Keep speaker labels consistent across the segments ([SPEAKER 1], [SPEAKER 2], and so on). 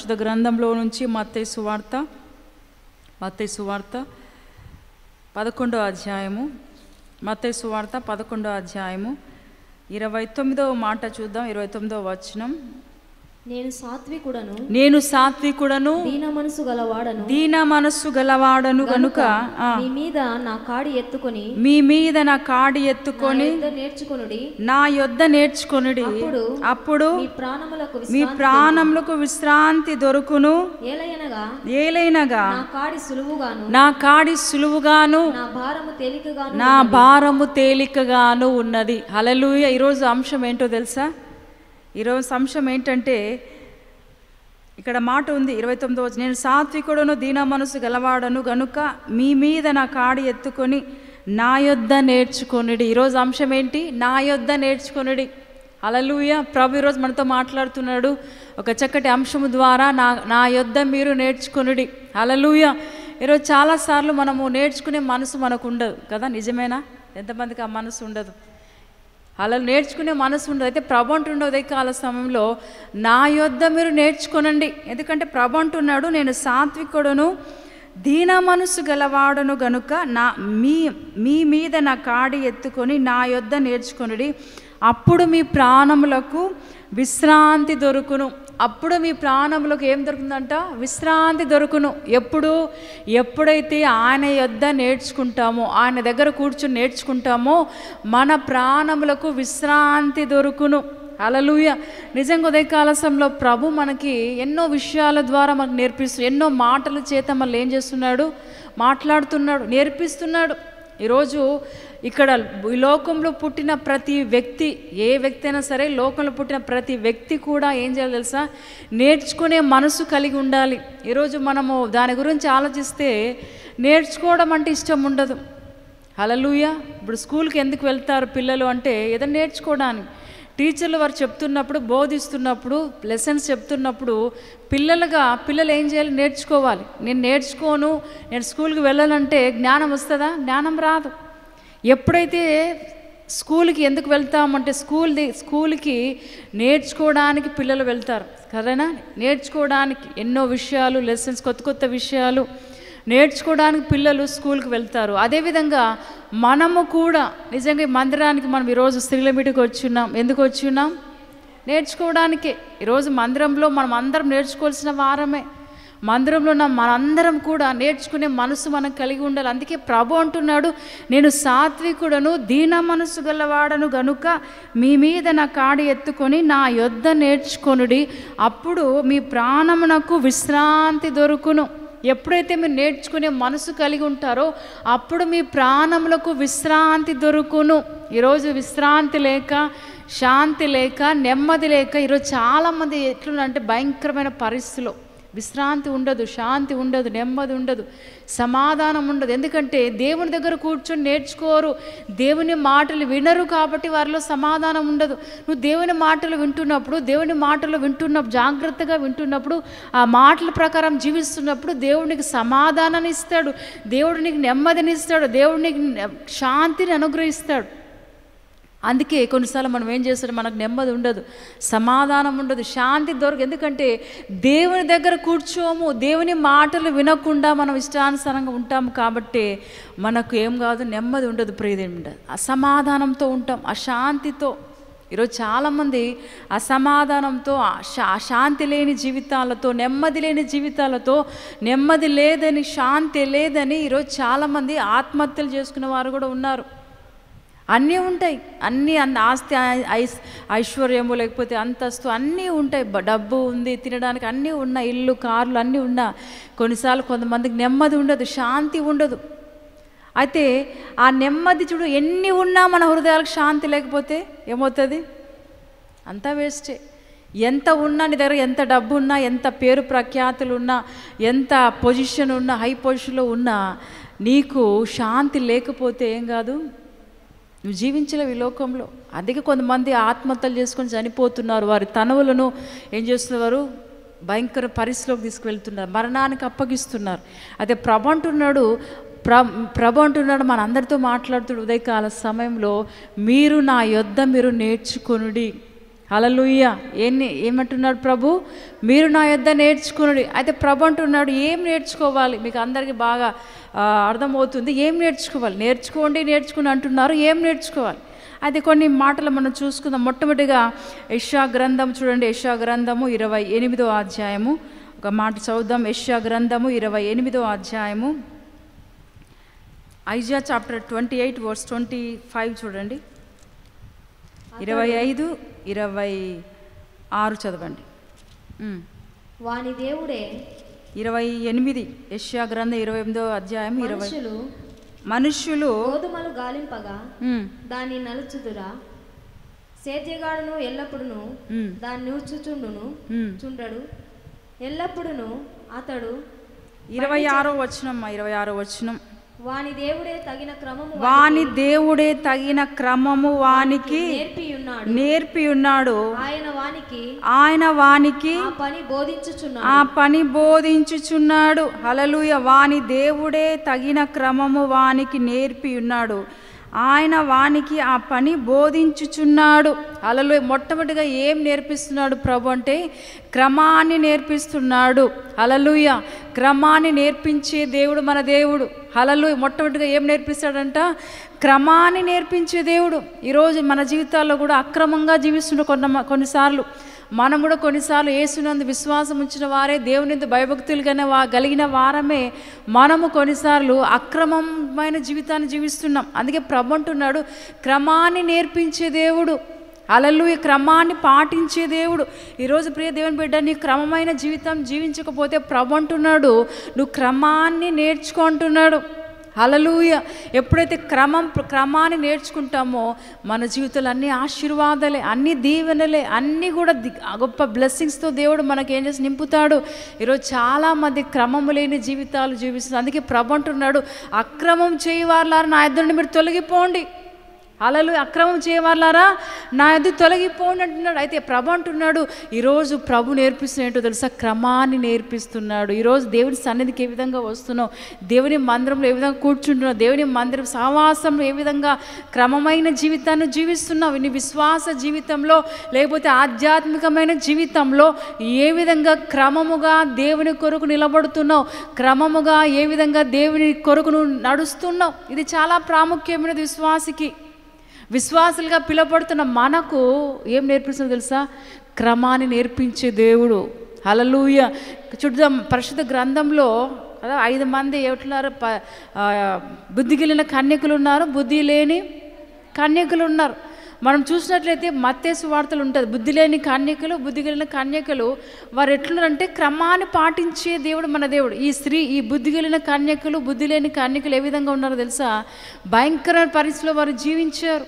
[SPEAKER 1] పరిశుద్ధ గ్రంథంలో నుంచి మత్తయి సువార్త 11వ అధ్యాయము, మత్తయి సువార్త 11వ అధ్యాయము 29వ మాట చూద్దాం. 29వ వచనం. నేను సాత్వికుడను దీన మనసు గలవాడను గనుక
[SPEAKER 2] మీ మీద నా కాడి ఎత్తుకొని
[SPEAKER 1] నా యొద్ద నేర్చుకొనుడి. అప్పుడు మీ ప్రాణములకు విశ్రాంతి దొరుకును. ఏలైనగా నా కాడి సులువుగాను నా భారము తేలికగాను ఉన్నది. హల్లెలూయా. ఈరోజు అంశం ఏంటో తెలుసా? ఈరోజు అంశం ఏంటంటే, ఇక్కడ మాట ఉంది 29వ, నేను సాత్వికుడను దీన మనసు గలవాడను గనుక మీ మీద నా కాడి ఎత్తుకొని నా యొద్ద నేర్చుకొనుడి. ఈరోజు అంశం ఏంటి? నా యొద్ద నేర్చుకొనుడి. హల్లెలూయా. ప్రభు ఈరోజు మనతో మాట్లాడుతున్నాడు ఒక చక్కటి అంశము ద్వారా. నా యొద్ద మీరు నేర్చుకొనుడి. హల్లెలూయా. ఈరోజు చాలాసార్లు మనము నేర్చుకునే మనసు మనకు ఉండదు కదా, నిజమేనా? ఎంతమందికి ఆ మనసు ఉండదు? అలా నేర్చుకునే మనసు ఉండదు. అయితే ప్రభు అంటుండదు ఉదయ కాల సమయంలో, నా యొద్ద మీరు నేర్చుకొనండి. ఎందుకంటే ప్రభు అంటున్నాడు, నేను సాత్వికుడును దీన మనసు గలవాడును గనుక మీ మీద నా కాడి ఎత్తుకొని నా యొద్ద నేర్చుకొనుడి. అప్పుడు మీ ప్రాణములకు విశ్రాంతి దొరుకును. అప్పుడు మీ ప్రాణములకు ఏం దొరుకుతుందంట? విశ్రాంతి దొరుకును. ఎప్పుడైతే ఆయన యొద్ద నేర్చుకుంటామో, ఆయన దగ్గర కూర్చుని నేర్చుకుంటామో మన ప్రాణములకు విశ్రాంతి దొరుకును. హల్లెలూయా. నిజంగా ఉదయకాల సమయంలో ప్రభు మనకి ఎన్నో విషయాల ద్వారా మనకు నేర్పిస్తూ, ఎన్నో మాటల చేత మనల్ని ఏం చేస్తున్నాడు? మాట్లాడుతున్నాడు, నేర్పిస్తున్నాడు. ఈరోజు ఇక్కడ ఈ లోకంలో పుట్టిన ప్రతి వ్యక్తి, ఏ వ్యక్తి అయినా సరే, లోకంలో పుట్టిన ప్రతి వ్యక్తి కూడా ఏం చేయాలి తెలుసా? నేర్చుకునే మనసు కలిగి ఉండాలి. ఈరోజు మనము దాని గురించి ఆలోచిస్తే నేర్చుకోవడం అంటే ఇష్టం ఉండదు. హల్లెలూయా. ఇప్పుడు స్కూల్కి ఎందుకు వెళ్తారు పిల్లలు అంటే ఏదో నేర్చుకోవడానికి. టీచర్లు వారు చెప్తున్నప్పుడు, బోధిస్తున్నప్పుడు, లెసన్స్ చెప్తున్నప్పుడు పిల్లలు ఏం చేయాలి? నేర్చుకోవాలి. నేను నేర్చుకోను, నేను స్కూల్కి వెళ్ళాలంటే జ్ఞానం వస్తుందా? జ్ఞానం రాదు. ఎప్పుడైతే స్కూల్కి ఎందుకు వెళ్తామంటే స్కూల్కి నేర్చుకోవడానికి పిల్లలు వెళ్తారు కదనా. నేర్చుకోవడానికి ఎన్నో విషయాలు, లెసన్స్, కొత్త విషయాలు నేర్చుకోవడానికి పిల్లలు స్కూల్కి వెళ్తారు. అదేవిధంగా మనము కూడా నిజంగా మందిరానికి మనం ఈరోజు స్త్రీల మీటింగ్కి వచ్చున్నాం. ఎందుకు వచ్చున్నాం? నేర్చుకోవడానికే. ఈరోజు మందిరంలో మనం అందరం నేర్చుకోవాల్సిన వారమే. మందిరంలో ఉన్న మనందరం కూడా నేర్చుకునే మనసు మనం కలిగి ఉండాలి. అందుకే ప్రభు అంటున్నాడు, నేను సాత్వికుడను దీన మనసు గలవాడను గనుక మీ మీద నా కాడి ఎత్తుకొని నా యొద్ద నేర్చుకొనుడి. అప్పుడు మీ ప్రాణమునకు విశ్రాంతి దొరుకును. ఎప్పుడైతే మీరు నేర్చుకునే మనసు కలిగి ఉంటారో అప్పుడు మీ ప్రాణములకు విశ్రాంతి దొరుకును. ఈరోజు విశ్రాంతి లేక, శాంతి లేక, నెమ్మది లేక ఈరోజు చాలామంది ఎట్లుందంటే భయంకరమైన పరిస్థితిలో విశ్రాంతి ఉండదు, శాంతి ఉండదు, నెమ్మది ఉండదు, సమాధానం ఉండదు. ఎందుకంటే దేవుని దగ్గర కూర్చొని నేర్చుకోరు, దేవుని మాటలు వినరు. కాబట్టి వారిలో సమాధానం ఉండదు. నువ్వు దేవుని మాటలు వింటున్నప్పుడు జాగ్రత్తగా వింటున్నప్పుడు, ఆ మాటల ప్రకారం జీవిస్తున్నప్పుడు దేవుడు నీకు సమాధానాన్ని ఇస్తాడు, దేవుడు నీకు నెమ్మదిని ఇస్తాడు, దేవుడు నీకు శాంతిని అనుగ్రహిస్తాడు. అందుకే కొన్నిసార్లు మనం ఏం చేస్తాడు? మనకు నెమ్మది ఉండదు, సమాధానం ఉండదు, శాంతి దొరకదు. ఎందుకంటే దేవుని దగ్గర కూర్చోము, దేవుని మాటలు వినకుండా మనం ఇష్టానుసారంగా ఉంటాము. కాబట్టి మనకు ఏం కాదు, నెమ్మది ఉండదు, ప్రియదేవి ఉండదు, అసమాధానంతో ఉంటాం, అశాంతితో. ఈరోజు చాలామంది అసమాధానంతో, శాంతి లేని జీవితాలతో, నెమ్మది లేని జీవితాలతో, నెమ్మది లేదని, శాంతి లేదని ఈరోజు చాలామంది ఆత్మహత్యలు చేసుకునే వారు కూడా ఉన్నారు. అన్నీ ఉంటాయి, ఆస్తి, ఐశ్వర్యము, లేకపోతే అంతస్తు అన్నీ ఉంటాయి, డబ్బు ఉంది, తినడానికి అన్నీ ఉన్నాయి, ఇల్లు, కార్లు అన్నీ ఉన్నా కొన్నిసార్లు కొంతమందికి నెమ్మది ఉండదు, శాంతి ఉండదు. అయితే ఆ నెమ్మది చూడు, ఎన్ని ఉన్నా మన హృదయాలకు శాంతి లేకపోతే ఏమవుతుంది? అంతా వేస్టే. ఎంత ఉన్నా, నీ దగ్గర ఎంత డబ్బు ఉన్నా, ఎంత పేరు ప్రఖ్యాతులు ఉన్నా, ఎంత పొజిషన్ ఉన్నా, హై పొజిషన్లో ఉన్నా, నీకు శాంతి లేకపోతే ఏం కాదు, నువ్వు జీవించలేవు ఈ లోకంలో. అందుకే కొంతమంది ఆత్మహత్యలు చేసుకొని చనిపోతున్నారు. వారి తనువులను ఏం చేస్తున్నారు? భయంకర పరిస్థితిలోకి తీసుకువెళ్తున్నారు, మరణానికి అప్పగిస్తున్నారు. అదే ప్రభు అంటున్నాడు మనందరితో మాట్లాడుతుడు ఉదయకాల సమయంలో, మీరు నా యొద్ద మీరు నేర్చుకొనుడి. హల్లెలూయా. ఏమంటున్నాడు ప్రభు? మీరు నా యొద్ద నేర్చుకునుడి. అయితే ప్రభు అంటున్నాడు ఏం నేర్చుకోవాలి? మీకు అందరికీ బాగా అర్థమవుతుంది. ఏం నేర్చుకోవాలి? నేర్చుకుని అంటున్నారు. ఏం నేర్చుకోవాలి? అయితే కొన్ని మాటలు మనం చూసుకుందాం. మొట్టమొదటిగా యెషయా గ్రంథం చూడండి. యెషయా గ్రంథము 28వ అధ్యాయము ఒక మాట చదువుదాం. యెషయా గ్రంథము 28వ అధ్యాయము, ఐజా చాప్టర్ 28 వర్స్ 25 చూడండి. 25, 26 చదవండి.
[SPEAKER 2] వాని దేవుడే
[SPEAKER 1] 28 యెషయా గ్రంథం 28వ అధ్యాయం 20. మనుష్యులు
[SPEAKER 2] గోధుమలు గాలింపగా దాన్ని నలుచుదురా, సేద్యగాడును ఎల్లప్పుడును దాన్ని నూర్చుచుండును చుండడు, ఎల్లప్పుడును అతడు
[SPEAKER 1] 26వ వచనం. వాని దేవుడే తగిన క్రమము వానికి నేర్పి ఉన్నాడు. ఆయన వానికి ఆ పని బోధించుచున్నాడు. హల్లెలూయా. వాని దేవుడే తగిన క్రమము వానికి నేర్పి ఉన్నాడు. ఆయన వానికి ఆ పని బోధించుచున్నాడు. హల్లెలూయా. మొట్టమొదటిగా ఏం నేర్పిస్తున్నాడు ప్రభు అంటే క్రమాన్ని నేర్పిస్తున్నాడు. హల్లెలూయా. క్రమాన్ని నేర్పించే దేవుడు మన దేవుడు. హల్లెలూయా. మొట్టమొదటిగా ఏం నేర్పిస్తాడంట? క్రమాన్ని నేర్పించే దేవుడు. ఈరోజు మన జీవితాల్లో కూడా అక్రమంగా జీవిస్తున్న కొన్నిసార్లు మనం కూడా కొన్నిసార్లు యేసునందు విశ్వాసం ఉంచిన వారే, దేవుని భయభక్తులు కలిగిన వారమే మనము కొన్నిసార్లు అక్రమమైన జీవితాన్ని జీవిస్తున్నాం. అందుకే ప్రభు అంటున్నాడు క్రమాన్ని నేర్పించే దేవుడు. హల్లెలూయా. క్రమాన్ని పాటించే దేవుడు. ఈరోజు ప్రియ దేవుని బిడ్డ, నీ క్రమమైన జీవితం జీవించకపోతే ప్రభు అంటున్నాడు నువ్వు క్రమాన్ని నేర్చుకో అంటున్నాడు. హల్లెలూయా. ఎప్పుడైతే క్రమాన్ని నేర్చుకుంటామో మన జీవితంలో అన్ని ఆశీర్వాదాలే, అన్ని దీవెనలే, అన్నీ కూడా గొప్ప బ్లెస్సింగ్స్తో దేవుడు మనకి ఏం చేసి నింపుతాడు. ఈరోజు చాలామంది క్రమము లేని జీవితాలు జీవిస్తున్నారు. అందుకే ప్రభు అంటున్నాడు అక్రమం చేయవారులారా నా ఎదురుని మీరు తొలగిపోండి. హల్లెలూయా. అక్రమం చేయవారులారా నా ఎదురు తొలగిపోండి అంటున్నాడు. అయితే ప్రభు అంటున్నాడు ఈరోజు ప్రభు నేర్పిస్తున్నట్టు తెలుసా? క్రమాన్ని నేర్పిస్తున్నాడు. ఈరోజు దేవుని సన్నిధికి ఏ విధంగా వస్తున్నావు, దేవుని మందిరంలో ఏ విధంగా కూర్చుంటున్నావు, దేవుని మందిరం సహవాసంలో ఏ విధంగా క్రమమైన జీవితాన్ని జీవిస్తున్నావు, నీ విశ్వాస జీవితంలో లేకపోతే ఆధ్యాత్మికమైన జీవితంలో ఏ విధంగా క్రమముగా దేవుని కొరకు నిలబడుతున్నావు, క్రమముగా ఏ విధంగా దేవుని కొరకు నువ్వు నడుస్తున్నావు. ఇది చాలా ప్రాముఖ్యమైనది విశ్వాసికి. విశ్వాసులుగా పిలువబడుతున్న మనకు ఏం నేర్పిస్తుందో తెలుసా? క్రమాన్ని నేర్పించే దేవుడు. హల్లెలూయా. చూద్దాం పరిశుద్ధ గ్రంథంలో 5 మంది ఎట్లున్నారు? బుద్ధిగలిగిన కన్యకులు ఉన్నారు, బుద్ధి లేని కన్యకులు ఉన్నారు. మనం చూసినట్లయితే మత్తయి సువార్తలు ఉంటుంది బుద్ధి లేని కన్యకులు, బుద్ధి కలిగిన కన్యకులు. వారు ఎట్లున్నారంటే క్రమాన్ని పాటించే దేవుడు మన దేవుడు. ఈ బుద్ధి కలిగిన కన్యకులు, బుద్ధి లేని కన్యకులు ఏ విధంగా ఉన్నారో తెలుసా? భయంకరమైన పరిస్థితిలో వారు జీవించారు.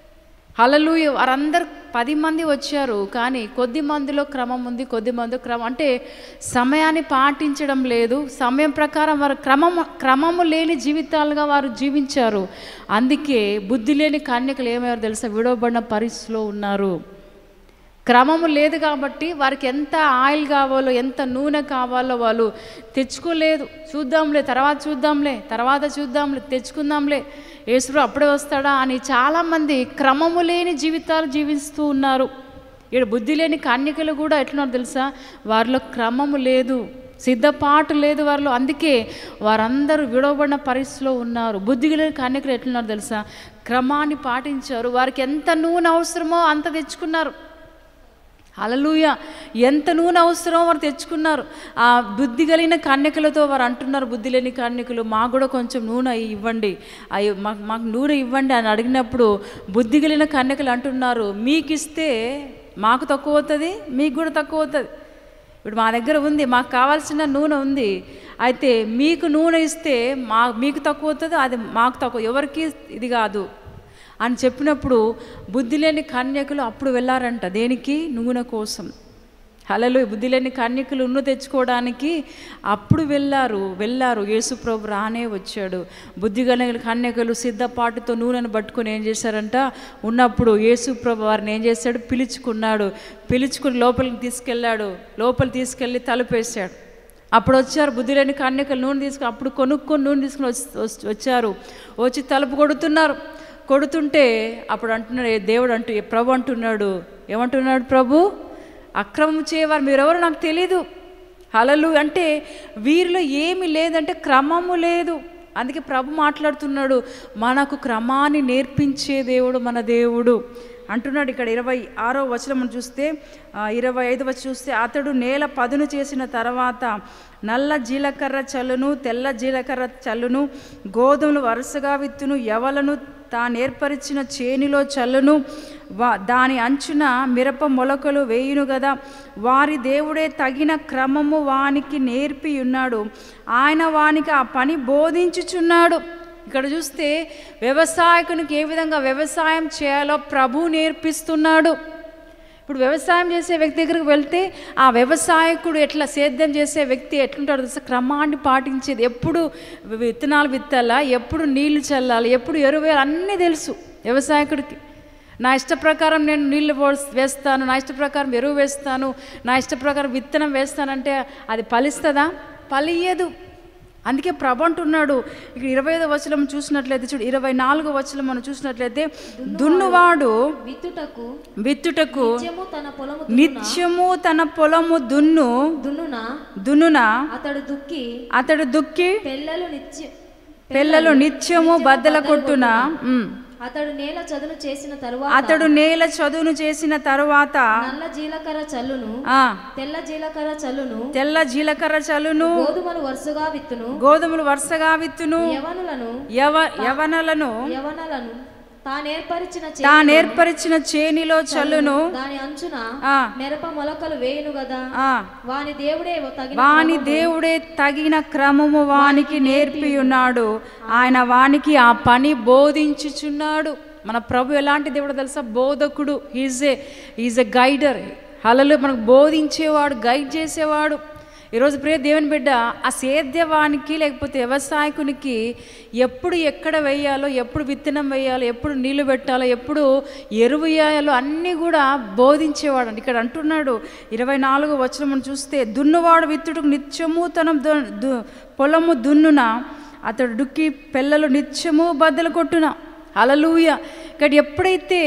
[SPEAKER 1] హల్లెలూయా. వారందరూ 10 మంది వచ్చారు, కానీ కొద్ది మందిలో క్రమం ఉంది, కొద్ది మందిలో క్రమం అంటే సమయాన్ని పాటించడం లేదు. సమయం ప్రకారం వారు క్రమము లేని జీవితాలుగా వారు జీవించారు. అందుకే బుద్ధి లేని కన్యకులు ఏమయ్యారు తెలుసా? విడవబడిన పరిస్థితిలో ఉన్నారు. క్రమము లేదు కాబట్టి వారికి ఎంత ఆయిల్ కావాలో, ఎంత నూనె కావాలో వాళ్ళు తెచ్చుకోలేదు. తర్వాత చూద్దాంలే తెచ్చుకుందాంలే, యేసు అప్పుడే వస్తాడా అని చాలామంది క్రమము లేని జీవితాలు జీవిస్తూ ఉన్నారు. ఇక్కడ బుద్ధి లేని కన్యకలు కూడా ఎట్లున్నారు తెలుసా? వారిలో క్రమము లేదు, సిద్ధపాటు లేదు వారిలో. అందుకే వారందరూ విడవబడిన పరిస్థితిలో ఉన్నారు. బుద్ధి లేని కన్యకలు ఎట్లున్నారు తెలుసా? క్రమాన్ని పాటించారు. వారికి ఎంత నూనె అవసరమో అంత తెచ్చుకున్నారు. హల్లెలూయా. ఎంత నూనె అవసరమో వారు తెచ్చుకున్నారు. ఆ బుద్ధి కలిగిన కన్యకలతో వారు అంటున్నారు, బుద్ధి లేని కన్యకలు మాకు కూడా కొంచెం నూనె ఇవ్వండి, మాకు నూనె ఇవ్వండి అని అడిగినప్పుడు బుద్ధి కలిగిన కన్యకలు అంటున్నారు మీకు ఇస్తే మాకు తక్కువ అవుతుంది, మీకు కూడా తక్కువ అవుతుంది. ఇప్పుడు మా దగ్గర ఉంది, మాకు కావాల్సిన నూనె ఉంది, అయితే మీకు నూనె ఇస్తే మీకు తక్కువ అవుతుంది, అది మాకు తక్కువ, ఎవరికి ఇది కాదు అని చెప్పినప్పుడు బుద్ధి లేని కన్యకులు అప్పుడు వెళ్ళారంట. దేనికి? నూనె కోసం. హల్లెలూయా. బుద్ధి లేని కన్యకులు నూనె తెచ్చుకోవడానికి అప్పుడు వెళ్ళారు. యేసు ప్రభు రానే వచ్చాడు. బుద్ధి కలిగిన కన్యకులు సిద్ధపాటుతో నూనెను పట్టుకొని ఏం చేశారంట? ఉన్నప్పుడు యేసు ప్రభు వారిని ఏం చేశాడు? పిలుచుకుని లోపలికి తీసుకెళ్ళి తలుపేశాడు. అప్పుడు వచ్చారు బుద్ధి లేని కన్యకులు నూనె తీసుకుని, అప్పుడు కొనుక్కొని నూనె తీసుకుని వచ్చారు. వచ్చి తలుపు కొడుతుంటే అప్పుడు అంటున్నాడు ప్రభు అంటున్నాడు, ఏమంటున్నాడు ప్రభు? అక్రమం చేయవారు మీరెవరు నాకు తెలీదు. హల్లెలూయా. అంటే వీరిలో ఏమి లేదంటే క్రమము లేదు. అందుకే ప్రభు మాట్లాడుతున్నాడు, మనకు క్రమాన్ని నేర్పించే దేవుడు మన దేవుడు అంటున్నాడు. ఇక్కడ 26వ వచనం మనం చూస్తే 25వ వచనం చూస్తే, అతడు నేల పదును చేసిన తర్వాత నల్ల జీలకర్ర చల్లును, తెల్ల జీలకర్ర చల్లును, గోధుమలు వరుసగా విత్తును, యవలను తాను ఏర్పరిచిన చేనిలో చల్లును, దాని అంచున మిరప మొలకలు వేయును గదా. వారి దేవుడే తగిన క్రమము వానికి నేర్పి ఉన్నాడు, ఆయన వానికి ఆ పని బోధించుచున్నాడు. ఇక్కడ చూస్తే వ్యవసాయకునికి ఏ విధంగా వ్యవసాయం చేయాలో ప్రభు నేర్పిస్తున్నాడు. ఇప్పుడు వ్యవసాయం చేసే వ్యక్తి దగ్గరికి వెళ్తే ఆ వ్యవసాయకుడు ఎట్లా సేద్యం చేసే వ్యక్తి ఎట్లుంటాడు తెలుసా? క్రమాన్ని పాటించేది. ఎప్పుడు విత్తనాలు విత్తాలా, ఎప్పుడు నీళ్లు చల్లాలి, ఎప్పుడు ఎరువు వేయాలి అన్నీ తెలుసు వ్యవసాయకుడికి. నా ఇష్ట ప్రకారం నేను నీళ్లు వేస్తాను, నా ఇష్ట ప్రకారం ఎరువు వేస్తాను, నా ఇష్ట ప్రకారం విత్తనం వేస్తానంటే అది ఫలిస్తుందా? ఫలియదు. అందుకే ప్రభు అంటున్నాడు. ఇక్కడ 25వ వచనం చూసినట్లయితే చూడు, 24వ వచనం మనం చూసినట్లయితే, దున్నువాడు విత్తుటకు నిత్యము తన పొలము దున్నున అతడు దుక్కి పెళ్ళలు నిత్యము బద్దల కొట్టున.
[SPEAKER 2] అతడు నేల చదును చేసిన తరువాత నల్ల జీలకర్ర చల్లును, తెల్ల జీలకర్ర చల్లును, గోధుమలు వరుసగా విత్తును, యవనలను తానేర్పరిచిన చేనిలో చల్లును, దాని అంచున మిరప మొలకలు వేయును గదా. వాని దేవుడే తగిన క్రమము వానికి నేర్పి ఉన్నాడు, ఆయన వానికి ఆ పని బోధించుచున్నాడు. మన ప్రభు ఎలాంటి దేవుడు తెలుసా? బోధకుడు. Is a guider. హల్లెలూయా. మనకు బోధించేవాడు, గైడ్ చేసేవాడు. ఈరోజు ప్రియ దేవుని బిడ్డ, ఆ సేద్యవానికి లేకపోతే వ్యవసాయకునికి ఎప్పుడు ఎక్కడ వేయాలో, ఎప్పుడు విత్తనం వేయాలో, ఎప్పుడు నీళ్లు పెట్టాలో, ఎప్పుడు ఎరువు వేయాలో అన్నీ కూడా బోధించేవాడు. ఇక్కడ అంటున్నాడు 24వ వచనం చూస్తే, దున్నువాడు విత్తుటకు నిత్యము తన పొలము దున్నున, అతడు దుక్కి పెళ్ళలు నిత్యము బద్దలు కొట్టున. హల్లెలూయా. ఇక్కడ ఎప్పుడైతే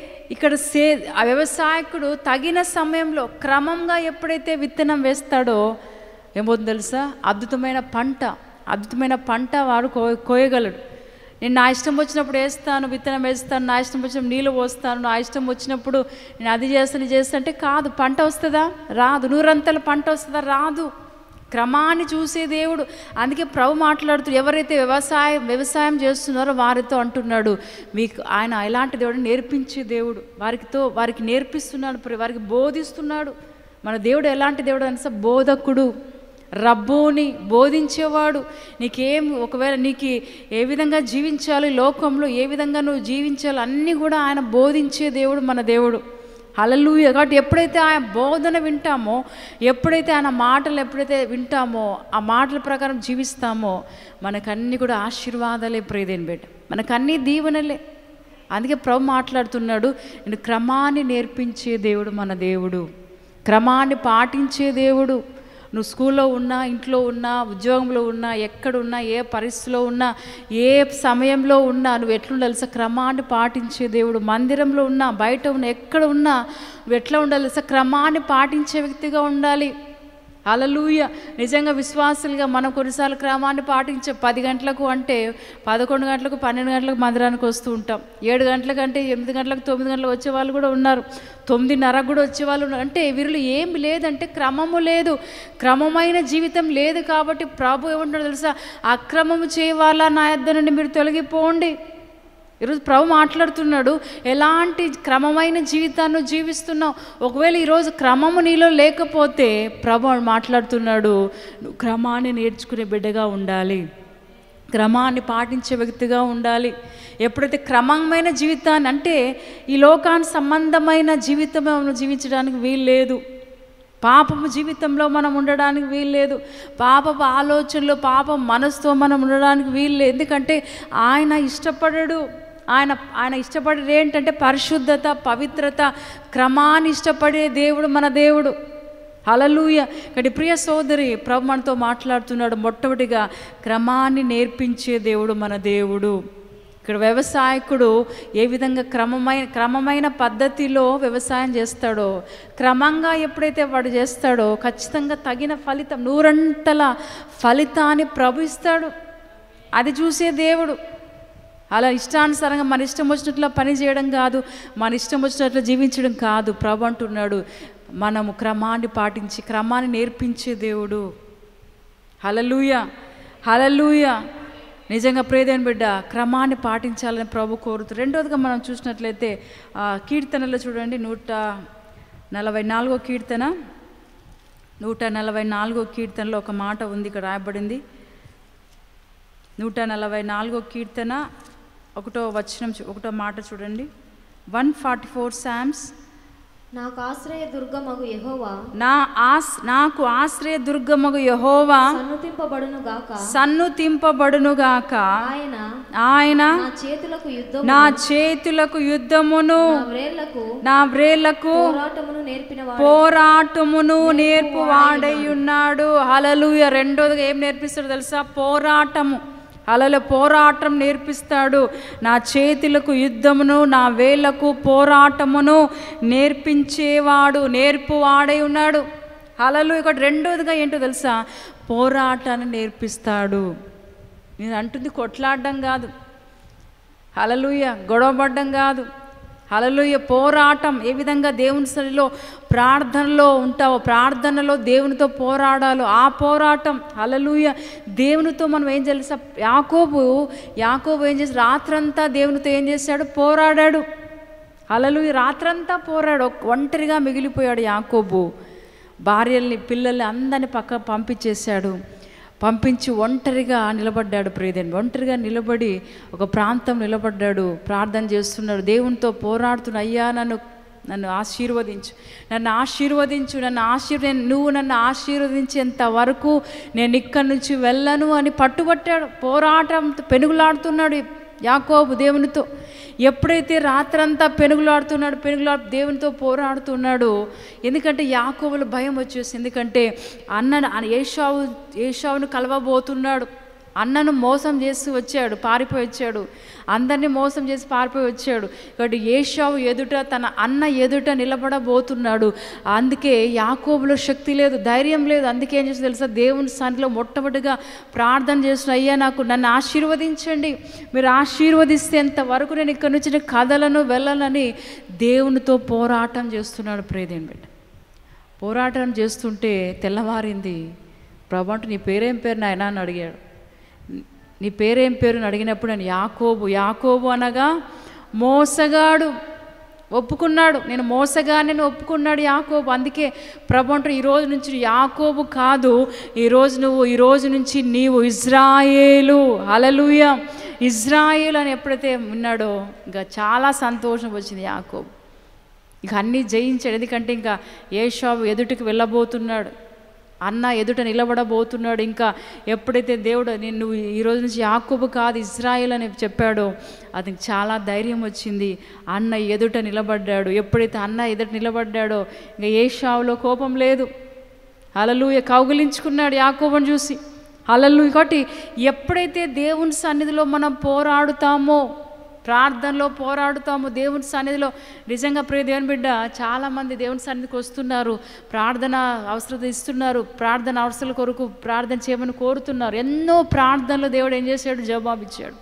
[SPEAKER 2] ఆ వ్యవసాయకుడు తగిన సమయంలో క్రమంగా ఎప్పుడైతే విత్తనం వేస్తాడో ఏమవుతుంది తెలుసా? అద్భుతమైన పంట వాడు కోయగలడు. నేను నా ఇష్టం వచ్చినప్పుడు వేస్తాను, విత్తనం వేస్తాను, నా ఇష్టం వచ్చినప్పుడు నీళ్ళు పోస్తాను, నా ఇష్టం వచ్చినప్పుడు నేను అది చేస్తాను అంటే కాదు. పంట వస్తుందా? రాదు. నూరంతల పంట వస్తుందా? రాదు. క్రమాన్ని చూసే దేవుడు. అందుకే ప్రభు మాట్లాడుతూ ఎవరైతే వ్యవసాయం చేస్తున్నారో వారితో అంటున్నాడు, మీకు ఆయన ఎలాంటి దేవుడు? నేర్పించే దేవుడు. వారికి నేర్పిస్తున్నాడు, వారికి బోధిస్తున్నాడు. మన దేవుడు ఎలాంటి దేవుడు అంటే బోధకుడు, రబ్బోని, బోధించేవాడు. ఒకవేళ నీకు ఏ విధంగా జీవించాలి, లోకంలో ఏ విధంగా నువ్వు జీవించాలి అన్నీ కూడా ఆయన బోధించే దేవుడు మన దేవుడు. హల్లెలూయా. కాబట్టి ఎప్పుడైతే ఆయన బోధన వింటామో, ఎప్పుడైతే ఆయన మాటలు వింటామో, ఆ మాటల ప్రకారం జీవిస్తామో మనకన్నీ కూడా ఆశీర్వాదాలే ప్రియదేని బిడ్డ, మనకన్నీ దీవెనలే. అందుకే ప్రభు మాట్లాడుతున్నాడు, నేను క్రమాన్ని నేర్పించే దేవుడు మన దేవుడు, క్రమాన్ని పాటించే దేవుడు. నువ్వు స్కూల్లో ఉన్నా, ఇంట్లో ఉన్నా, ఉద్యోగంలో ఉన్నా, ఎక్కడున్నా, ఏ పరిస్థితిలో ఉన్నా, ఏ సమయంలో ఉన్నా నువ్వు ఎట్లుండాలి? క్రమాన్ని పాటించే దేవుడు. మందిరంలో ఉన్నా, బయట ఉన్నా, ఎక్కడ ఉన్నా నువ్వు ఎట్లా ఉండాలి? క్రమాన్ని పాటించే వ్యక్తిగా ఉండాలి. హల్లెలూయా. నిజంగా విశ్వాసులుగా మనం కొన్నిసార్లు క్రమాన్ని పాటించే 10 గంటలకు అంటే 11 గంటలకు 12 గంటలకు మందిరానికి వస్తూ ఉంటాం. 7 గంటలకంటే 8 గంటలకు 9 గంటలకు వచ్చే వాళ్ళు కూడా ఉన్నారు, 9:30 కూడా వచ్చే వాళ్ళు ఉన్నారు. అంటే వీరిలో ఏమి లేదంటే క్రమము లేదు, క్రమమైన జీవితం లేదు. కాబట్టి ప్రభు ఏమంటున్నాడు తెలుసా? అక్రమము చేయవాలా నా యొద్ద నుండి మీరు తొలగిపోండి. ఈరోజు ప్రభు మాట్లాడుతున్నాడు, ఎలాంటి క్రమమైన జీవితాన్ని జీవిస్తున్నావు. ఒకవేళ ఈరోజు క్రమము నీలో లేకపోతే ప్రభు మాట్లాడుతున్నాడు, నువ్వు క్రమాన్ని నేర్చుకునే బిడ్డగా ఉండాలి, క్రమాన్ని పాటించే వ్యక్తిగా ఉండాలి. ఎప్పుడైతే క్రమమైన జీవితాన్ని అంటే ఈ లోకానికి సంబంధమైన జీవితం జీవించడానికి వీలు లేదు, పాపపు జీవితంలో మనం ఉండడానికి వీల్లేదు, పాపపు ఆలోచనలు, పాప మనసుతో మనం ఉండడానికి వీల్లేదు. ఎందుకంటే ఆయన ఇష్టపడడు. ఆయన ఇష్టపడేది ఏంటంటే పరిశుద్ధత, పవిత్రత, క్రమాన్ని ఇష్టపడే దేవుడు మన దేవుడు. హల్లెలూయా. ఇక్కడ ప్రియ సోదరి, ప్రభు మనతో మాట్లాడుతున్నాడు. మొట్టమొదటిగా క్రమాన్ని నేర్పించే దేవుడు మన దేవుడు. ఇక్కడ వ్యవసాయకుడు ఏ విధంగా క్రమమైన పద్ధతిలో వ్యవసాయం చేస్తాడో, క్రమంగా ఎప్పుడైతే వాడు చేస్తాడో ఖచ్చితంగా తగిన ఫలితం, 100 ఫలితాన్ని ప్రభు ఇస్తాడు. అది చూసే దేవుడు. అలా ఇష్టానుసారంగా మన ఇష్టం వచ్చినట్లు పని చేయడం కాదు, మన ఇష్టం వచ్చినట్లు జీవించడం కాదు. ప్రభు అంటున్నాడు మనము క్రమాన్ని పాటించి, క్రమాన్ని నేర్పించే దేవుడు. హల్లెలూయా, హల్లెలూయా. నిజంగా ప్రియమైన బిడ్డ, క్రమాన్ని పాటించాలని ప్రభు కోరుతూ. రెండోదిగా మనం చూసినట్లయితే కీర్తనలో చూడండి, 144 కీర్తన, 144 కీర్తనలో ఒక మాట ఉంది, ఇక్కడ రాయబడింది. 144 కీర్తన 1వ వచనం, 1వ మాట చూడండి. 144 Psalms.
[SPEAKER 1] నాకు ఆశ్రయ దుర్గమగు యెహోవా,
[SPEAKER 2] నాకు ఆశ్రయ దుర్గమగు యెహోవా సన్నుతింపబడును గాక. ఆయన నా చేతులకు యుద్ధమును నా వ్రేళ్లకు పోరాటమును నేర్పువాడై ఉన్నాడు. హల్లెలూయా. రెండోదిగా ఏం నేర్పిస్తాడో తెలుసా? పోరాటము. అలా పోరాటం నేర్పిస్తాడు. నా చేతులకు యుద్ధమును నా వేళ్లకు పోరాటమును నేర్పించేవాడు, నేర్పువాడై ఉన్నాడు. హల్లెలూయా. ఇక్కడ రెండోదిగా ఏంటో తెలుసా? పోరాటాన్ని నేర్పిస్తాడు. నేను అంటుంది కొట్లాడడం కాదు, హల్లెలూయా, గొడవపడడం కాదు, హల్లెలూయా. పోరాటం. ఏ విధంగా దేవుని సన్నిధిలో ప్రార్థనలో ఉంటావో, ప్రార్థనలో దేవునితో పోరాడాలో ఆ పోరాటం. హల్లెలూయా. దేవునితో మనం ఏం తెలుసా? యాకోబు ఏం చేసి రాత్రంతా దేవునితో ఏం చేశాడు? పోరాడాడు. హల్లెలూయా. రాత్రంతా పోరాడు, ఒంటరిగా మిగిలిపోయాడు యాకోబు. భార్యల్ని, పిల్లల్ని అందరిని పంపించి ఒంటరిగా నిలబడ్డాడు. ప్రియదేవుని ఒంటరిగా నిలబడి ఒక ప్రాంతం నిలబడ్డాడు, ప్రార్థన చేస్తున్నాడు, దేవునితో పోరాడుతున్న. అయ్యా నన్ను ఆశీర్వదించు, నువ్వు నన్ను ఆశీర్వదించేంత వరకు నేను ఇక్కడి నుంచి వెళ్ళను అని పట్టుబట్టాడు. పోరాటం పెనుగులాడుతున్నాడు యాకోబు దేవునితో. ఎప్పుడైతే రాత్రంతా పెనుగులాడుతున్నాడు, దేవునితో పోరాడుతున్నాడు. ఎందుకంటే యాకోబులో భయం వచ్చేసి, ఎందుకంటే ఏశావును కలవబోతున్నాడు. అన్నను మోసం చేసి వచ్చాడు, పారిపోయి వచ్చాడు, అందరినీ మోసం చేసి పారిపోయి వచ్చాడు. కాబట్టి ఏశావు ఎదుట, తన అన్న ఎదుట నిలబడబోతున్నాడు. అందుకే యాకోబులో శక్తి లేదు, ధైర్యం లేదు. అందుకే ఏం చేసి తెలుసా? దేవుని సన్నిధిలో మొట్టమొదటిగా ప్రార్థన చేస్తున్న, అయ్యా నన్ను ఆశీర్వదించండి, మీరు ఆశీర్వదిస్తేంత వరకు నేను ఇక్కడి నుంచి కదలను, వెళ్ళనని దేవునితో పోరాటం చేస్తున్నాడు. ప్రియదేవుని బిడ్డ, పోరాటం చేస్తుంటే తెల్లవారింది. ప్రభు అంటూ నీ పేరేం పేరు నాయనా అని అడిగాడు. నీ పేరేం పేరు అని అడిగినప్పుడు నేను యాకోబు అనగా మోసగాడు ఒప్పుకున్నాడు. నేను మోసగాడిని ఒప్పుకున్నాడు యాకోబు. అందుకే ప్రభు అంటారు, ఈరోజు నుంచి యాకోబు కాదు, ఈ రోజు నుంచి నీవు ఇజ్రాయేలు. హల్లెలూయా. ఇజ్రాయేలు అని ఎప్పుడైతే విన్నాడో ఇంకా చాలా సంతోషం వచ్చింది యాకోబు. ఇక అన్నీ జయించాడు. ఎందుకంటే ఇంకా ఏశావు ఎదుటికి వెళ్ళబోతున్నాడు, అన్న ఎదుట నిలబడబోతున్నాడు. ఇంకా ఎప్పుడైతే దేవుడు నువ్వు ఈరోజు నుంచి యాకోబు కాదు ఇజ్రాయేల్ అని చెప్పాడో అతనికి చాలా ధైర్యం వచ్చింది. అన్న ఎదుట నిలబడ్డాడు. ఎప్పుడైతే అన్న ఎదుట నిలబడ్డాడో ఇంకా ఏశావులో కోపం లేదు. హల్లెలూయా. కౌగిలించుకున్నాడు యాకోబుని చూసి. హల్లెలూయా. కాబట్టి ఎప్పుడైతే దేవుని సన్నిధిలో మనం పోరాడుతామో, ప్రార్థనలో పోరాడుతాము, దేవుని సన్నిధిలో నిజంగా ప్రియ దేవుని బిడ్డ, చాలామంది దేవుని సన్నిధికి వస్తున్నారు, ప్రార్థన అవసరత ఇస్తున్నారు, ప్రార్థన అవసరాల కొరకు ప్రార్థన చేయమని కోరుతున్నారు. ఎన్నో ప్రార్థనలు దేవుడు ఏం చేశాడు? జవాబు ఇచ్చాడు.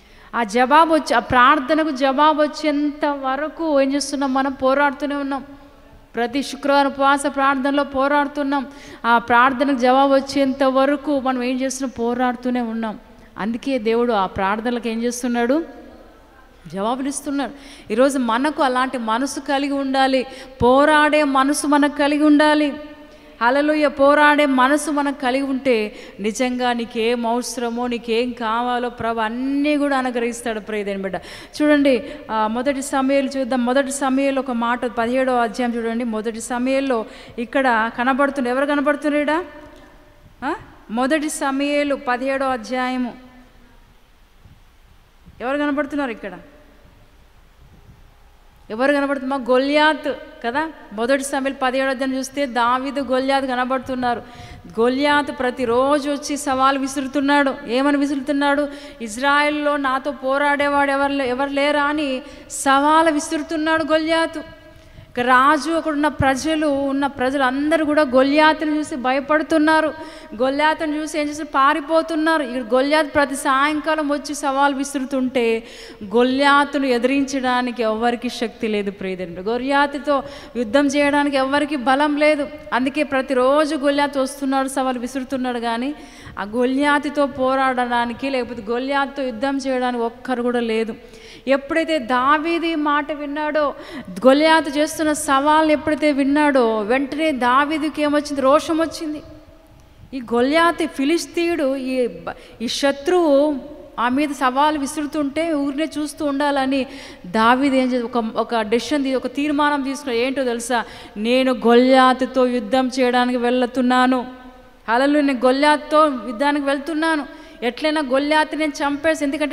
[SPEAKER 2] ఆ ప్రార్థనకు జవాబు వచ్చేంత వరకు ఏం చేస్తున్నాం? మనం పోరాడుతూనే ఉన్నాం. ప్రతి శుక్రవారం ఉపవాస ప్రార్థనలో పోరాడుతున్నాం. ఆ ప్రార్థనకు జవాబు వచ్చేంత వరకు మనం ఏం చేస్తున్నాం? పోరాడుతూనే ఉన్నాం. అందుకే దేవుడు ఆ ప్రార్థనలకు ఏం చేస్తున్నాడు? జవాబులు ఇస్తున్నాడు. ఈరోజు మనకు అలాంటి మనసు కలిగి ఉండాలి, పోరాడే మనసు మనకు కలిగి ఉండాలి. హల్లెలూయా. పోరాడే మనసు మనకు కలిగి ఉంటే నిజంగా నీకేం అవసరమో, నీకేం కావాలో ప్రభు అన్నీ కూడా అనుగ్రహిస్తాడు. ప్రియదేవుని బిడ్డ చూడండి, మొదటి సమయాలు చూద్దాం. మొదటి సమయంలో ఒక మాట, 17వ అధ్యాయం చూడండి. మొదటి సమయంలో ఇక్కడ కనబడుతుంది. ఎవరు కనబడుతున్నాడా? మొదటి సమయాలు 17వ అధ్యాయము. ఎవరు కనబడుతున్నారు ఇక్కడ? ఎవరు కనబడుతున్నా? గొల్యాత్ కదా. మొదటి సమయంలో 17వ అధ్యాయం చూస్తే దావీదు, గొల్యాత్ కనబడుతున్నారు. గొల్యాతు ప్రతిరోజు వచ్చి సవాలు విసురుతున్నాడు. ఏమని విసురుతున్నాడు? ఇజ్రాయెల్లో నాతో పోరాడేవాడు ఎవరు లేరా అని సవాలు విసురుతున్నాడు గొల్యాతు. రాజు అక్కడున్న ప్రజలు అందరూ కూడా గొల్యాతుని చూసి భయపడుతున్నారు. గొల్యాతుని చూసి ఏం చేస్తారు? పారిపోతున్నారు. ఇక్కడ గొల్యాతు ప్రతి సాయంకాలం వచ్చి సవాల్ విసురుతుంటే గొల్యాతును ఎదిరించడానికి ఎవ్వరికి శక్తి లేదు ప్రియదేవుడు. గొల్యాతుతో యుద్ధం చేయడానికి ఎవ్వరికి బలం లేదు. అందుకే ప్రతిరోజు గొల్యాతు వస్తున్నాడు, సవాల్ విసురుతున్నాడు. కానీ ఆ గొల్యాతుతో పోరాడడానికి లేకపోతే గొల్యాతుతో యుద్ధం చేయడానికి ఒక్కరు కూడా లేదు. ఎప్పుడైతే దావీదు ఈ మాట విన్నాడో, గొల్యాతు చేస్తున్న సవాల్ని ఎప్పుడైతే విన్నాడో, వెంటనే దావీదుకి ఏమొచ్చింది? రోషం వచ్చింది. ఈ గొల్యాతు ఫిలిస్తీయుడు, ఈ శత్రువు ఆ మీద సవాలు విసురుతుంటే ఊరినే చూస్తూ ఉండాలని దావీదు ఏం చేసి ఒక డెసిషన్ ఒక తీర్మానం తీసుకున్నాడు. ఏంటో తెలుసా? నేను గొల్యాతుతో యుద్ధం చేయడానికి వెళ్తున్నాను. హల్లెలూయా. నేను గొల్యాతుతో యుద్ధానికి వెళ్తున్నాను. ఎట్లయినా గొల్యాతు నేను చంపేసి, ఎందుకంటే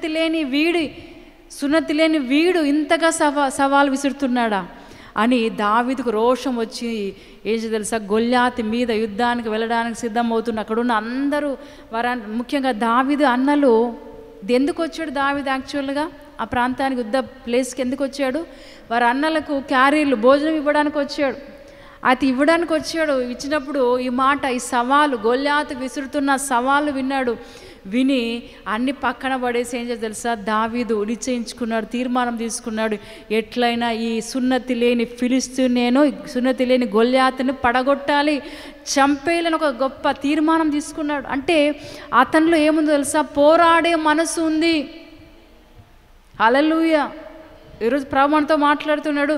[SPEAKER 2] సున్నతి లేని వీడు ఇంతగా సవాలు విసురుతున్నాడా అని దావీదుకు రోషం వచ్చి ఏం తెలుసా? గొల్యాతు మీద యుద్ధానికి వెళ్ళడానికి సిద్ధమవుతున్న అక్కడున్న అందరూ ముఖ్యంగా దావీదు అన్నలు. ఎందుకు వచ్చాడు దావీదు? యాక్చువల్గా ఆ ప్రాంతానికి యుద్ధ ప్లేస్కి ఎందుకు వచ్చాడు? వారి అన్నలకు క్యారీర్లు భోజనం ఇవ్వడానికి వచ్చాడు. అది ఇవ్వడానికి వచ్చాడు. ఇచ్చినప్పుడు ఈ మాట, ఈ సవాలు, గొల్యాతు విసురుతున్న సవాలు విని అన్ని పక్కన పడేసి ఏం చేసి తెలుసా? దావీదు నిశ్చయించుకున్నాడు, తీర్మానం తీసుకున్నాడు. ఎట్లయినా ఈ సున్నతి లేని గొల్యాతుని పడగొట్టాలి, చంపేయాలని ఒక గొప్ప తీర్మానం తీసుకున్నాడు. అంటే అతనిలో ఏముందో తెలుసా? పోరాడే మనసు ఉంది. హల్లెలూయా. ఈరోజు ప్రభు మనతో మాట్లాడుతున్నాడు.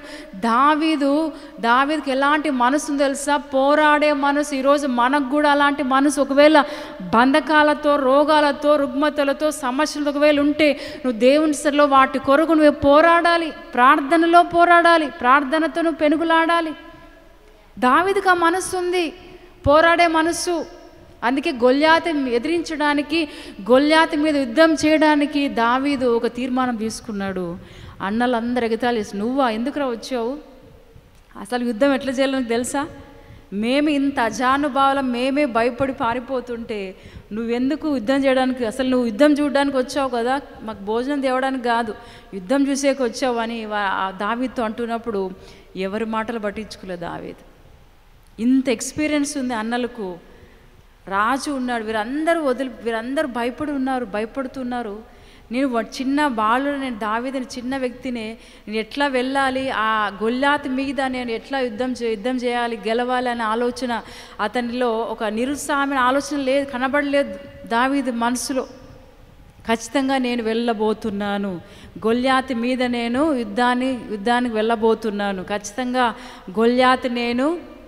[SPEAKER 2] దావీదుకి ఎలాంటి మనసు ఉందో తెలుసా? పోరాడే మనసు. ఈరోజు మనకు కూడా అలాంటి మనసు, ఒకవేళ బంధకాలతో, రోగాలతో, రుగ్మతలతో, సమస్యలతో ఒకవేళ ఉంటే నువ్వు దేవుని సరిలో వాటి కొరకు నువ్వు పోరాడాలి, ప్రార్థనలో పోరాడాలి, ప్రార్థనతో నువ్వు పెనుగులాడాలి. దావీదుకి ఆ మనసు ఉంది, పోరాడే మనసు. అందుకే గొల్యాతు ఎదిరించడానికి, గొల్యాతు మీద యుద్ధం చేయడానికి దావీదు ఒక తీర్మానం తీసుకున్నాడు. అన్నలందరూ ఎగతాళి చేసి, నువ్వా? ఎందుకురా వచ్చావు? అసలు యుద్ధం ఎట్లా చేయాలని తెలుసా? మేము ఇంత అజానుభావాలం, మేమే భయపడి పారిపోతుంటే నువ్వెందుకు యుద్ధం చేయడానికి? అసలు నువ్వు యుద్ధం చూడడానికి వచ్చావు కదా, మాకు భోజనం తేవడానికి కాదు, యుద్ధం చూసేకి వచ్చావు అని దావీదుతో అంటున్నప్పుడు ఎవరి మాటలు పట్టించుకోలేదు దావీదు. ఇంత ఎక్స్పీరియన్స్ ఉంది అన్నలకు. రాజు ఉన్నాడు, వీరందరూ భయపడుతున్నారు. నేను చిన్న బాలుడు, నేను దావీదుని చిన్న వ్యక్తినే, నేను ఎట్లా వెళ్ళాలి, ఆ గొల్యాతు మీద నేను ఎట్లా యుద్ధం చేయాలి, గెలవాలి అనే ఆలోచన అతనిలో, ఒక నిరుత్సాహమైన ఆలోచన లేదు, కనబడలేదు దావీదు మనసులో. ఖచ్చితంగా నేను వెళ్ళబోతున్నాను, గొల్యాతు మీద నేను యుద్ధానికి వెళ్ళబోతున్నాను, ఖచ్చితంగా గొల్యాతు నేను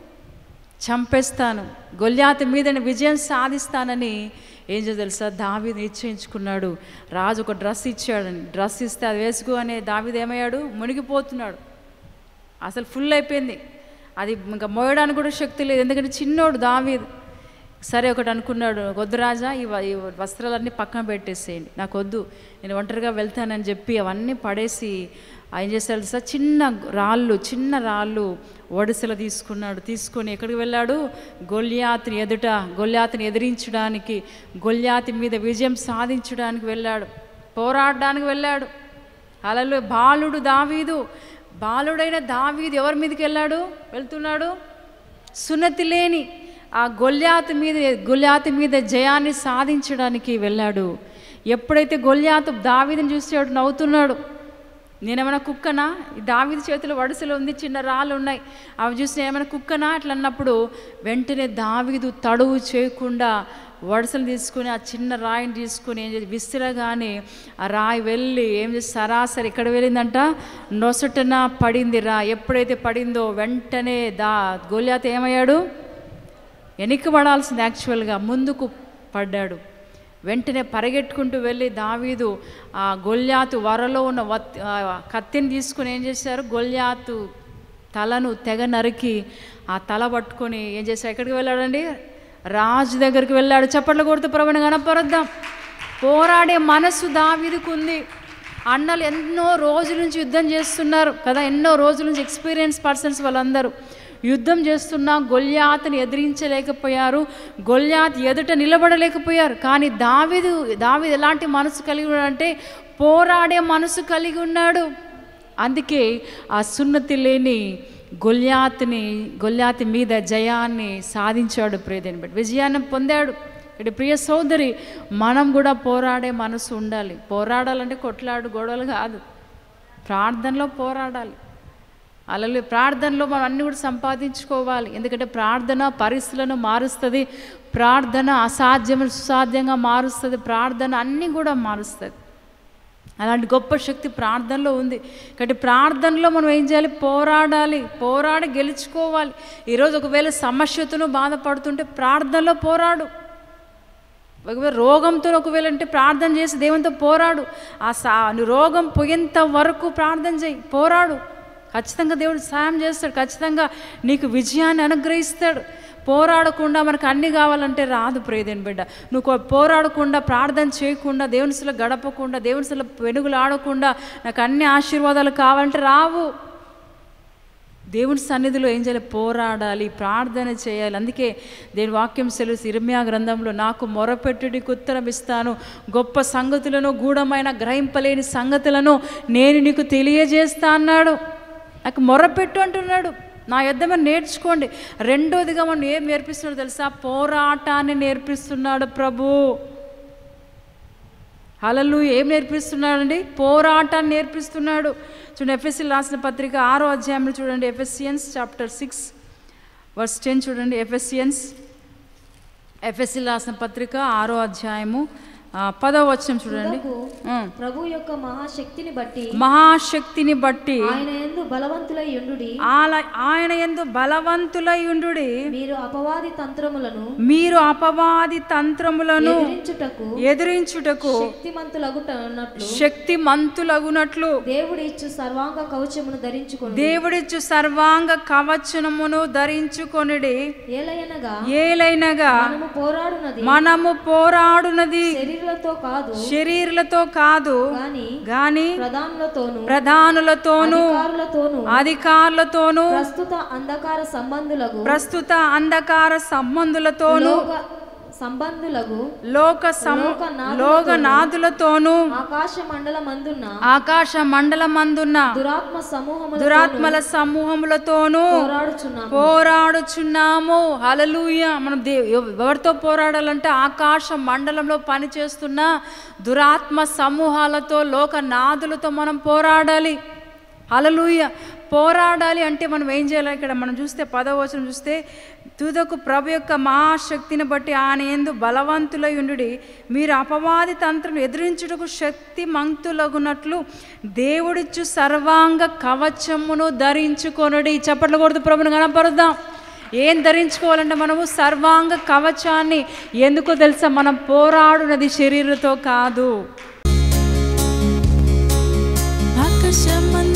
[SPEAKER 2] చంపేస్తాను, గొల్యాతు మీద నేను విజయం సాధిస్తానని ఏం చేయ తెలుసా? దావీదు నిశ్చయించుకున్నాడు. రాజు ఒక డ్రెస్ ఇచ్చాడని, డ్రెస్ ఇస్తే అది వేసుకో అనే దావీదు ఏమయ్యాడు? మునిగిపోతున్నాడు. అసలు ఫుల్ అయిపోయింది, అది ఇంకా మోయడానికి కూడా శక్తి లేదు, ఎందుకంటే చిన్నోడు దావీదు. సరే ఒకటి అనుకున్నాడు, వద్దు రాజా, ఈ వస్త్రాలన్నీ పక్కన పెట్టేసేయండి, నాకు వద్దు, నేను ఒంటరిగా వెళ్తానని చెప్పి అవన్నీ పడేసి ఏం చేశాడు సార్? చిన్న రాళ్ళు ఒడిసెలు తీసుకొని ఎక్కడికి వెళ్ళాడు? గొల్యాతుని ఎదిరించడానికి, గొల్యాతు మీద విజయం సాధించడానికి వెళ్ళాడు, పోరాడడానికి వెళ్ళాడు. అలా బాలుడైన దావీదు ఎవరి మీదకి వెళ్తున్నాడు? సున్నతి లేని ఆ గొల్యాతు మీద జయాన్ని సాధించడానికి వెళ్ళాడు. ఎప్పుడైతే గొల్యాతు దావీదుని చూసాడు, నవ్వుతున్నాడు. నేనేమైనా కుక్కనా? దావీదు చేతిలో వడిసెలు ఉంది, చిన్న రాళ్ళు ఉన్నాయి, అవి చూసి ఏమైనా కుక్కనా అట్లా అన్నప్పుడు వెంటనే దావీదు తడువు చేయకుండా వడిసెలు తీసుకుని ఆ చిన్న రాయిని తీసుకుని ఏం చేసి విసిరగానే ఆ రాయి వెళ్ళి ఏం చేసి సరాసరి ఎక్కడ వెళ్ళిందంట? నొసటన పడింది రా. ఎప్పుడైతే పడిందో వెంటనే గొల్యాతు ఏమయ్యాడు? వెనక్కిపడాల్సింది, యాక్చువల్గా ముందుకు పడ్డాడు. వెంటనే పరిగెట్టుకుంటూ వెళ్ళి దావీదు ఆ గొల్యాతు వరలో ఉన్న కత్తిని తీసుకుని ఏం చేశారు? గొల్యాతు తలను తెగ నరికి ఆ తల పట్టుకొని ఏం చేశారు? ఎక్కడికి వెళ్ళాడండి? రాజు దగ్గరికి వెళ్ళాడు. చప్పట్లు కొడుతూ ప్రభువుని గణపరుద్దాం. పోరాడే మనసు దావీదుకు ఉంది. అన్నలు ఎన్నో రోజుల నుంచి యుద్ధం చేస్తున్నారు కదా, ఎన్నో రోజుల నుంచి ఎక్స్పీరియన్స్ పర్సన్స్ వాళ్ళందరూ. యుద్ధం చేస్తున్నా గొల్యాతుని ఎదిరించలేకపోయారు, గొల్యాత్ ఎదుట నిలబడలేకపోయారు. కానీ దావీదు ఎలాంటి మనసు కలిగి ఉన్నాడంటే పోరాడే మనసు కలిగి ఉన్నాడు. అందుకే ఆ సున్నతి లేని గొల్యాతి మీద జయాన్ని సాధించాడు. ప్రియదేని బట్టి విజయాన్ని పొందాడు. ఇక్కడ ప్రియ సోదరి, మనం కూడా పోరాడే మనసు ఉండాలి. పోరాడాలంటే కొట్లాడు గొడవలు కాదు, ప్రార్థనలో పోరాడాలి. అలా ప్రార్థనలో మనం అన్నీ కూడా సంపాదించుకోవాలి. ఎందుకంటే ప్రార్థన పరిస్థితులను మారుస్తుంది, ప్రార్థన అసాధ్యములు సుసాధ్యంగా మారుస్తుంది, ప్రార్థన అన్నీ కూడా మారుస్తుంది. అలాంటి గొప్ప శక్తి ప్రార్థనలో ఉంది. కాబట్టి ప్రార్థనలో మనం ఏం చేయాలి? పోరాడి గెలుచుకోవాలి. ఈరోజు ఒకవేళ సమస్యతోనూ బాధపడుతుంటే ప్రార్థనలో పోరాడు. ఒకవేళ రోగంతో ఒకవేళ అంటే ప్రార్థన చేసి దేవునితో పోరాడు. రోగం పోయేంత వరకు ప్రార్థన చేయి, పోరాడు. ఖచ్చితంగా దేవుడు సాయం చేస్తాడు, ఖచ్చితంగా నీకు విజయాన్ని అనుగ్రహిస్తాడు. పోరాడకుండా మనకు అన్నీ కావాలంటే రాదు. ప్రియదేని బిడ్డ, నువ్వు పోరాడకుండా ప్రార్థన చేయకుండా దేవునిలో గడపకుండా దేవునిలో వెనుగులు ఆడకుండా నాకు అన్ని ఆశీర్వాదాలు కావాలంటే రావు. దేవుని సన్నిధిలో ఏం చేయాలి? పోరాడాలి, ప్రార్థన చేయాలి. అందుకే దేవుని వాక్యం సెలవు ఇర్మీయా గ్రంథంలో, నాకు మొరపెట్టుడికి ఉత్తరం ఇస్తాను, గొప్ప సంగతులను గూఢమైన గ్రహింపలేని సంగతులను నేను నీకు తెలియజేస్తా అన్నాడు. నాకు మొరపెట్టు అంటున్నాడు. నా యుద్ధమే నేర్చుకోండి. రెండోదిగా మనం ఏం నేర్పిస్తున్నాడు తెలుసా? పోరాటాన్ని నేర్పిస్తున్నాడు ప్రభు. హల్లెలూయా. ఏం నేర్పిస్తున్నాడండి? పోరాటాన్ని నేర్పిస్తున్నాడు. చూడండి, ఎఫెసీయులకు రాసిన పత్రిక 6వ అధ్యాయంలో చూడండి, ఎఫెసియన్స్ చాప్టర్ 6:10 చూడండి. ఎఫెసీయులకు రాసిన పత్రిక 6వ అధ్యాయము 10వ వచనం చూడండి.
[SPEAKER 3] ప్రభు యొక్క మహాశక్తిని
[SPEAKER 2] బట్టి
[SPEAKER 3] ఆయన యందు బలవంతులై ఉండుడి, మీరు అపవాది తంత్రములను ఎదిరించుటకు శక్తిమంతులగునట్లు దేవుడిచ్చు సర్వాంగ కవచమును ధరించుకొనుడి. ఏలైనగా మనము పోరాడునది శరీరులతో కాదు గాని ప్రధానులతోనూ అధికారులతోనూ ప్రస్తుత అంధకార సంబంధులతోనూ లోకనాథులతోనూ ఆకాశ మండలమందున్న దురాత్మల సమూహములతోనూ పోరాడుచున్నాము. హల్లెలూయా. మనం ఎవరితో పోరాడాలంటే ఆకాశ మండలంలో పనిచేస్తున్న దురాత్మ సమూహాలతో, లోకనాథులతో మనం పోరాడాలి. హల్లెలూయా. పోరాడాలి అంటే మనం ఏం చేయాలి? ఇక్కడ మనం చూస్తే 10వ వచనం చూస్తే, తుదకు ప్రభు యొక్క మహాశక్తిని బట్టి ఆయన యందు బలవంతులై ఉండుడి, మీరు అపవాది తంత్రం ఎదిరించుటకు శక్తిమంతులగునట్లు దేవుడిచ్చు సర్వాంగ కవచమును ధరించుకొనుడి. చప్పట్లు కొడుతూ ప్రభుని కనపరుద్దాం. ఏం ధరించుకోవాలంటే మనము సర్వాంగ కవచాన్ని. ఎందుకో తెలుసా? మనం పోరాడునది శరీరంతో కాదు. ఆకాశం